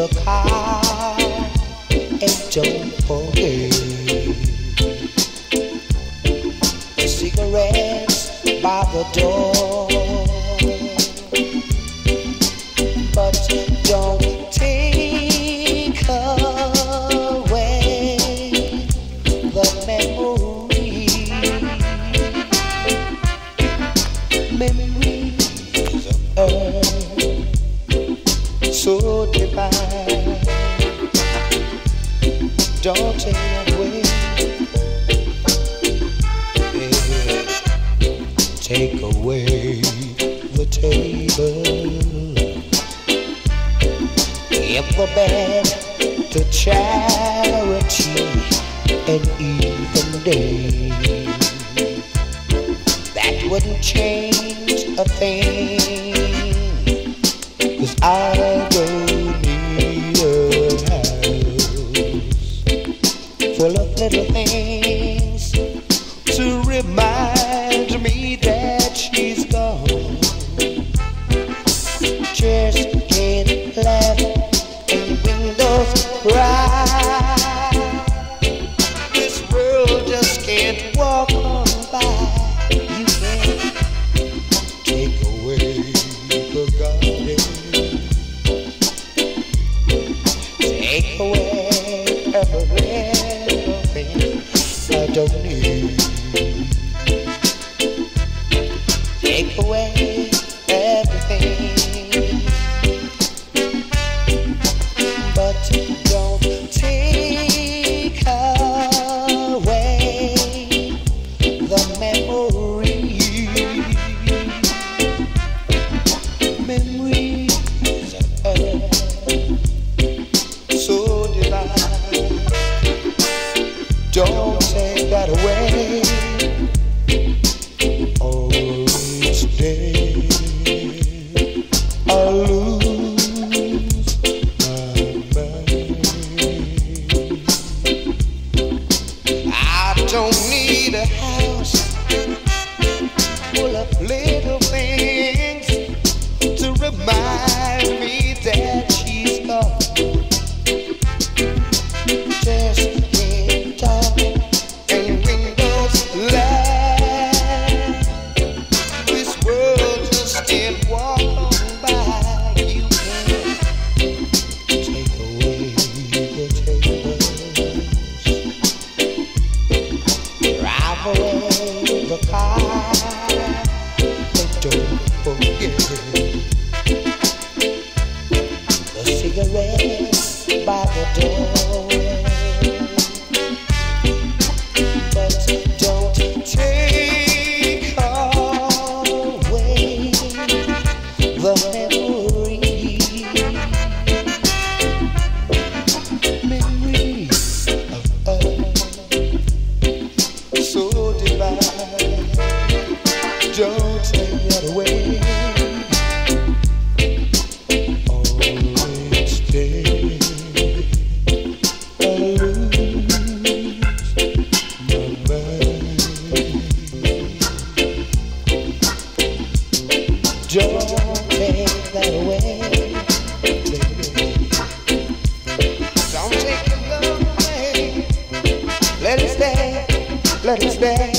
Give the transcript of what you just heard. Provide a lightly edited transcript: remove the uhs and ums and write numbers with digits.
car and don't forget the cigarettes by the door. But don't take away the memories of earth so divine. Don't take it away. Yeah. Take away the table. Give the bed to charity and even day. That wouldn't change a thing, 'cause I don't need a house full of little things to remind me that she's gone. Just can't laugh and windows cry. This world just can't walk on by. You can't take away the garden. Take away everything I don't need. Take away everything, but don't take away the memories of earth so divine. Don't take that away. Oh, each day I lose my mind. I don't need a house full of little things to remind me that she's gone. Just can't talk and windows light. This world just can't walk on by. You can't take away the tables, drive away the car, and don't forget the cigarettes by the door. But don't take away the memories of earth so divine. Don't take that away. Always stay. I lose my mind. Don't take that away. Don't take your love away. Let it stay. Let it stay.